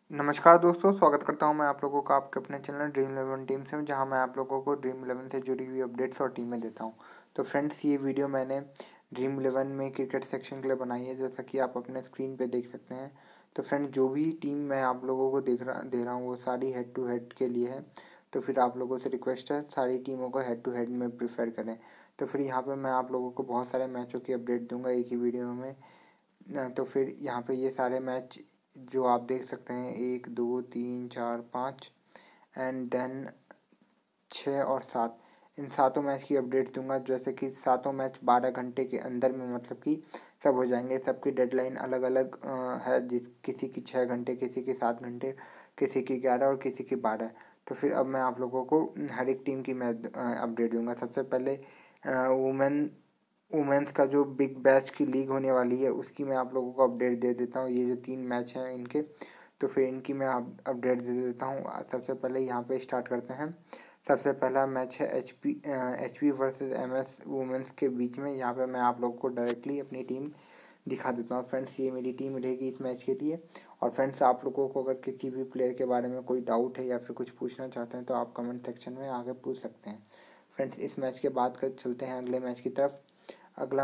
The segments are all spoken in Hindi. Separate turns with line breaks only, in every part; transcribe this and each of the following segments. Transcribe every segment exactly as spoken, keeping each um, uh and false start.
नमस्कार दोस्तों, स्वागत करता हूं मैं आप लोगों का आपके अपने चैनल ड्रीम इलेवन टीम से, जहां मैं आप लोगों को ड्रीम इलेवन से जुड़ी हुई अपडेट्स और टीमें देता हूं। तो फ्रेंड्स, ये वीडियो मैंने ड्रीम इलेवन में क्रिकेट सेक्शन के लिए बनाई है, जैसा कि आप अपने स्क्रीन पे देख सकते हैं। तो फ्रेंड्स, जो भी टीम मैं आप लोगों को देख रहा दे रहा हूँ वो सारी हेड टू हेड के लिए है। तो फिर आप लोगों से रिक्वेस्ट है, सारी टीमों को हेड टू हेड में प्रीफर करें। तो फिर यहाँ पर मैं आप लोगों को बहुत सारे मैचों की अपडेट दूँगा एक ही वीडियो में। तो फिर यहाँ पे ये सारे मैच जो आप देख सकते हैं, एक दो तीन चार पाँच एंड देन छः और सात, इन सातों मैच की अपडेट दूंगा। जैसे कि सातों मैच बारह घंटे के अंदर में मतलब कि सब हो जाएंगे। सबकी डेडलाइन अलग अलग है, जिस किसी की छः घंटे, किसी की सात घंटे, किसी की ग्यारह और किसी की बारह। तो फिर अब मैं आप लोगों को हर एक टीम की मैच अपडेट दूंगा। सबसे पहले वुमेन वुमेंस का जो बिग बैश की लीग होने वाली है उसकी मैं आप लोगों को अपडेट दे देता हूँ। ये जो तीन मैच हैं इनके, तो फिर इनकी मैं अपडेट दे देता हूँ। सबसे पहले यहाँ पे स्टार्ट करते हैं। सबसे पहला मैच है H P H P versus M S women's के बीच में। यहाँ पे मैं आप लोगों को डायरेक्टली अपनी टीम दिखा देता हूँ। फ्रेंड्स, ये मेरी टीम रहेगी इस मैच के लिए। और फ्रेंड्स, आप लोगों को अगर किसी भी प्लेयर के बारे में कोई डाउट है या फिर कुछ पूछना चाहते हैं तो आप कमेंट सेक्शन में आगे पूछ सकते हैं। फ्रेंड्स, इस मैच के बाद कर चलते हैं अगले मैच की तरफ। अगला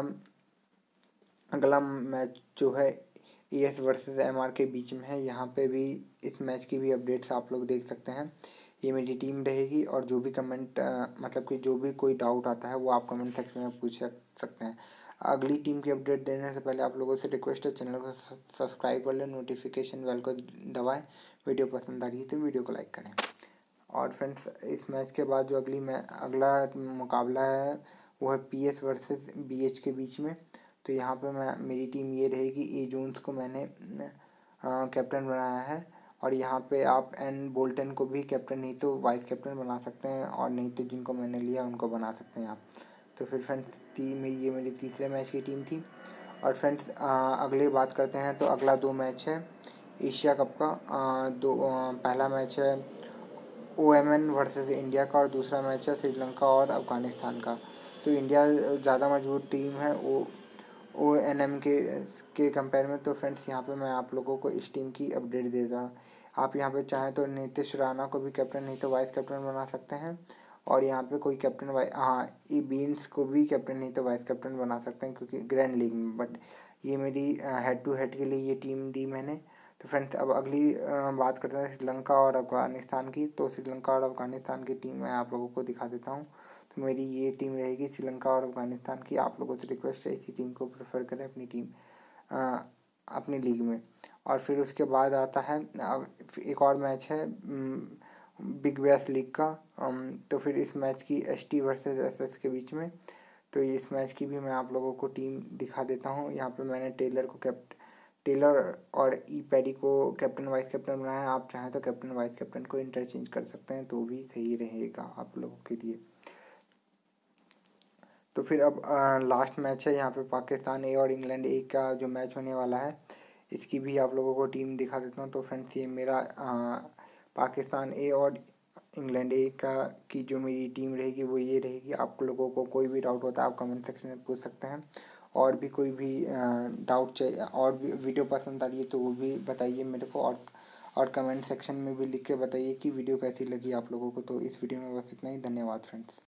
अगला मैच जो है E S versus M R के बीच में है। यहाँ पे भी इस मैच की भी अपडेट्स आप लोग देख सकते हैं। ये मेरी टीम रहेगी और जो भी कमेंट मतलब कि जो भी कोई डाउट आता है वो आप कमेंट सेक्शन में पूछ सकते हैं। अगली टीम की अपडेट देने से पहले आप लोगों से रिक्वेस्ट है, चैनल को सब्सक्राइब कर लें, नोटिफिकेशन बेल को दबाएं। वीडियो पसंद आ रही है तो वीडियो को लाइक करें। और फ्रेंड्स, इस मैच के बाद जो अगली मै अगला मुकाबला है वो है P S versus B H के बीच में। तो यहाँ पे मैं मेरी टीम ये रहेगी। ए जोन्स को मैंने कैप्टन बनाया है और यहाँ पे आप एन बोल्टन को भी कैप्टन नहीं तो वाइस कैप्टन बना सकते हैं, और नहीं तो जिनको मैंने लिया उनको बना सकते हैं आप। तो फिर फ्रेंड्स, टीम ये मेरी तीसरे मैच की टीम थी। और फ्रेंड्स, अगली बात करते हैं तो अगला दो मैच है एशिया कप का। आ, दो आ, पहला मैच है O M N versus India का और दूसरा मैच है श्रीलंका और अफ़गानिस्तान का। तो इंडिया ज़्यादा मजबूत टीम है ओ ओ एन एम के के कंपेयर में। तो फ्रेंड्स, यहाँ पे मैं आप लोगों को इस टीम की अपडेट देता। आप यहाँ पे चाहें तो नीतीश राणा को भी कैप्टन नहीं तो वाइस कैप्टन बना सकते हैं, और यहाँ पे कोई कैप्टन वाइस हाँ ई बीन्स को भी कैप्टन नहीं तो वाइस कैप्टन बना सकते हैं, क्योंकि ग्रैंड लीग में। बट ये मेरी हेड टू हेड के लिए ये टीम दी मैंने। तो फ्रेंड्स, अब अगली बात करते हैं श्रीलंका और अफ़गानिस्तान की। तो श्रीलंका और अफ़गानिस्तान की टीम मैं आप लोगों को दिखा देता हूँ। तो मेरी ये टीम रहेगी श्रीलंका और अफ़गानिस्तान की। आप लोगों से रिक्वेस्ट है इसी टीम को प्रेफर करें अपनी टीम आ, अपनी लीग में। और फिर उसके बाद आता है एक और मैच है बिग बैश लीग का। तो फिर इस मैच की S T versus S S के बीच में। तो इस मैच की भी मैं आप लोगों को टीम दिखा देता हूँ। यहाँ पे मैंने टेलर को कैप्ट टेलर और ई पैडी को कैप्टन वाइस कैप्टन बनाया है। आप चाहें तो कैप्टन वाइस कैप्टन को इंटरचेंज कर सकते हैं तो भी सही रहेगा आप लोगों के लिए। तो फिर अब लास्ट मैच है यहाँ पे पाकिस्तान ए और इंग्लैंड ए का जो मैच होने वाला है, इसकी भी आप लोगों को टीम दिखा देता हूँ। तो फ्रेंड्स, ये मेरा आ, पाकिस्तान ए और इंग्लैंड ए का की जो मेरी टीम रहेगी वो ये रहेगी। आप लोगों को कोई भी डाउट होता है आप कमेंट सेक्शन में पूछ सकते हैं, और भी कोई भी डाउट चाहिए और भी वीडियो पसंद आ रही है तो वो भी बताइए मेरे को, और और कमेंट सेक्शन में भी लिख के बताइए कि वीडियो कैसी लगी आप लोगों को। तो इस वीडियो में बस इतना ही। धन्यवाद फ्रेंड्स।